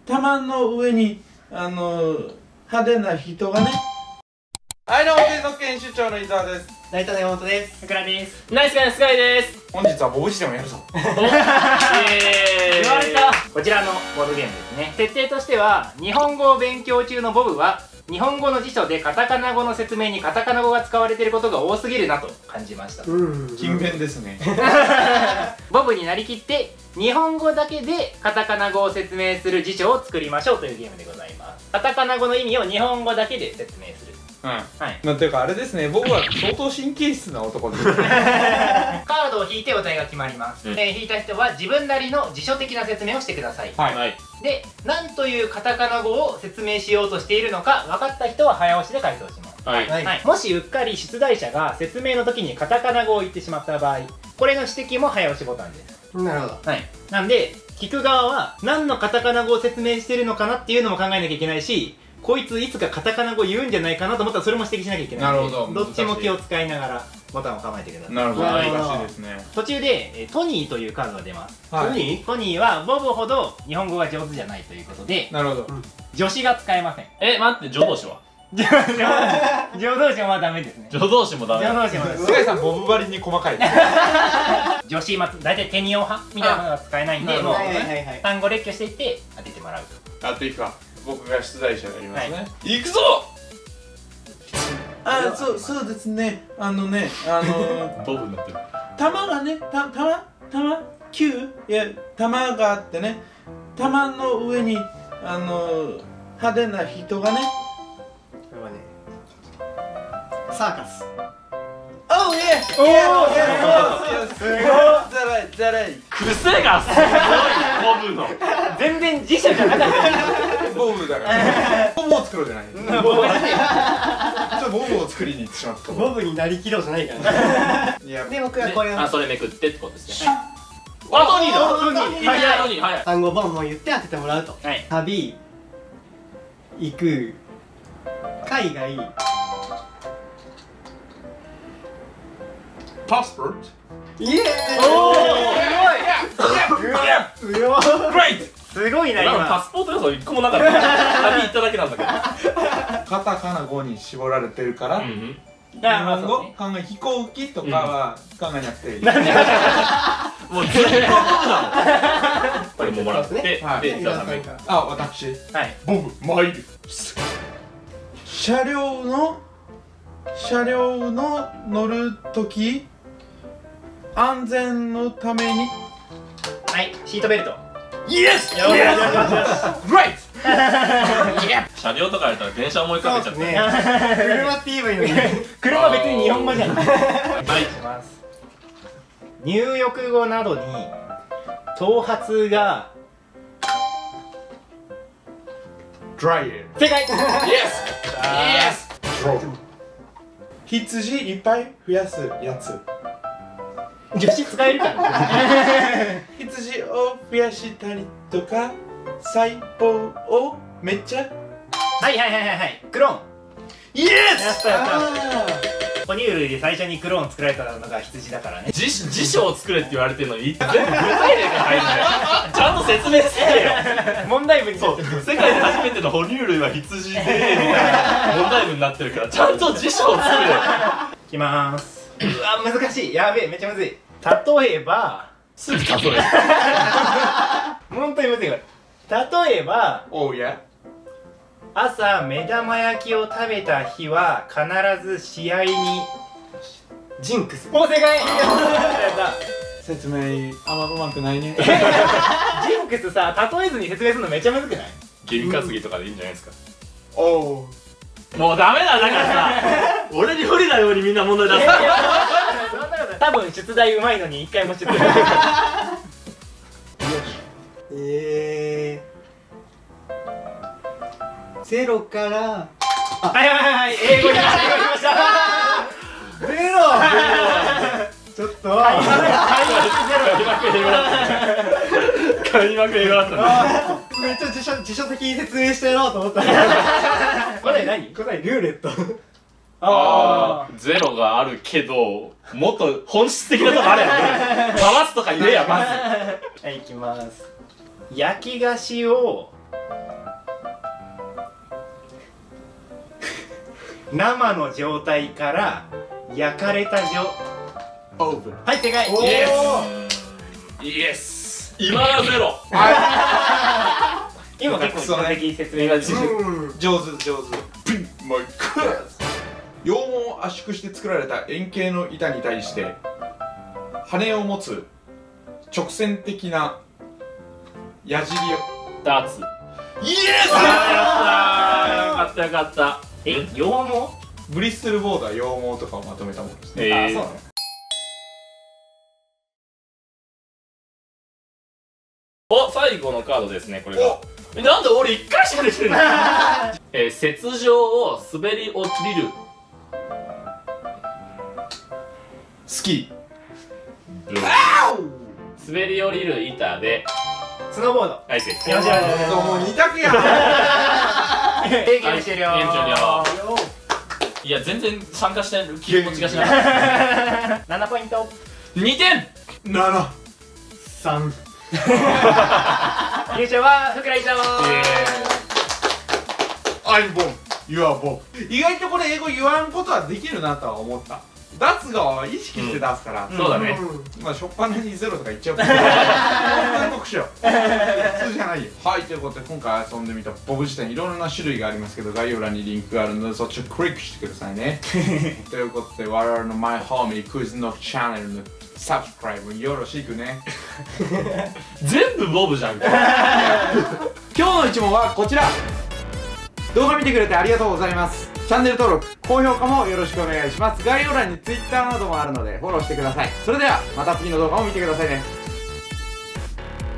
玉の上に派手な人がね。はい、どうも警察研修長の伊沢です。 大体山本です。 桜です。ナイスガイスカイです。 本日はボブシでもやるぞ。 言われた。こちらのボードゲームですね。設定としては、日本語を勉強中のボブは日本語の辞書でカタカナ語の説明にカタカナ語が使われていることが多すぎるなと感じました。 勤勉ですね。 ボブになりきって日本語だけでカタカナ語を説明する辞書を作りましょうというゲームでございます。カタカナ語の意味を日本語だけで説明する。 はい。なんていうかあれですね、僕は相当神経質な男です。カードを引いてお題が決まります。引いた人は自分なりの辞書的な説明をしてください。はい。で、何というカタカナ語を説明しようとしているのか分かった人は早押しで回答します。はい。もしうっかり出題者が説明の時にカタカナ語を言ってしまった場合、これの指摘も早押しボタンです。 なるほど。 はい。なんで、聞く側は何のカタカナ語を説明してるのかなっていうのも考えなきゃいけないし、こいついつかカタカナ語言うんじゃないかなと思ったらそれも指摘しなきゃいけない。なるほど。どっちも気を使いながらボタンを構えてください。なるほど。難しいですね。途中でトニーというカードが出ます。トニーはボブほど日本語が上手じゃないということで、なるほど。助詞が使えません。 待って、助動詞は助動詞もダメですね。 助動詞もダメ。 助動詞もダメ。 菅井さんボブ張りに細かい。 助詞大体テニオ派みたいなものが使えないんで、もう単語列挙していって当ててもらうと。 やっていくか。僕が出題者やりますね。 行くぞ。 そうですね。ボブになってる。 玉がね、玉球、いや玉があってね、玉の上に派手な人がね。 これはね、サーカス。 おうイエー。すごい。ざらい。 癖がすごい。ボブの。 全然辞書じゃなかった。 ボブだから。ボブを作ろうじゃない。ボブを作りに行ってしまった。 ボブになりきろうじゃないから。で僕はこれを。 それめくってってことですね。トニーだ。トニー。 単語ボンボン言って当ててもらうと。旅、行く、海外。 パスポート。 イエーイ。 すごいな今。 パスポート要素一個もなかった。旅行っただけなんだけど。 カタカナ語に絞られてるから。日本語飛行機とかは考えなくていい。 もうずっとボブなの。これももらって、で、じゃあ私。 ボブ参る。 車両の乗るとき安全のために。 はい、シートベルト。 イエス。 グレイト。 車両とかやったら電車思いかけちゃって。 車って言えばいいのに。 車別に日本語じゃない。はい、します。入浴後などに頭髪がドライヤー。 正解。 イエス。 羊いっぱい増やすやつ。 助詞使えるから。 羊を増やしたりとか細胞をめっちゃ。 はい。クローン。 イエス。 やった。哺乳類で最初にクローン作られたのが羊だからね。 辞書を作れって言われてるのに全部具体例が入るんだよ。ちゃんと説明してよ。 問題文にそう、世界で初めての哺乳類は羊でみたいな問題文になってるから、ちゃんと辞書を作れ。 いきまーす。うわ難しい。やべえ、めっちゃむずい。例えばすぐ例え本当にむずいこれ。例えば朝目玉焼きを食べた日は必ず試合にジンクス。 お、正解。 説明あんまうまくないね。 ジンクスさ、例えずに説明するのめっちゃむずくない？ ゲビ担ぎとかでいいんじゃないですか。 おう、 もうダメだ、だからさ俺に不利なようにみんな問題出す。 多分出題うまいのに一回も出題。 ゼロから。 はい、英語にしました。 ゼロ。ちょっと。 開幕英語だったね。 めっちゃ辞書的に説明してやろうと思った。 答え何？ 答えルーレット。 ゼロがあるけど、もっと本質的なとこあるやん。回すとか言えや、まず。 はい、いきます。焼き菓子を生の状態から焼かれたオーブン。 はい正解。 イエス今のゼロ。 今結構基本的説明が上手。羊毛を圧縮して作られた円形の板に対して羽を持つ直線的な矢尻を。 ダーツ。 イエス。 よかったよかった。 羊毛？ ブリストルボードは羊毛とかをまとめたものですね。 あ、そうなの？ お、最後のカードですね、これが。なんで俺1回しか出てるの？雪上を滑り降りる。 スキー。 滑り降りる板でスノーボード。 はい、正解。 よしよしよし。 もう2択やん。 ゲーム終了。 ゲーム終了。いや、全然参加してる気持ちがしなかった。 7ポイント。 2点。 7。 3。 優勝は福来ちゃん。 I'm Bob. You are Bob. 意外とこれ英語言わんことはできるなとは思った。出す側は意識して出すから、 そうだね。 まあ初っ端にゼロとか言っちゃうから本当に特殊よ。普通じゃないよ。はい、ということで今回遊んでみたボブ辞典いろいろな種類がありますけど、概要欄にリンクがあるのでそっちをクリックしてくださいね。ということで我々のマイホーミークイズノックチャンネルのサブスクライブよろしくね。 全部ボブじゃん。 今日の一問はこちら。動画見てくれてありがとうございます。チャンネル登録、高評価もよろしくお願いします。概要欄に Twitter などもあるのでフォローしてください。それではまた次の動画も見てくださいね。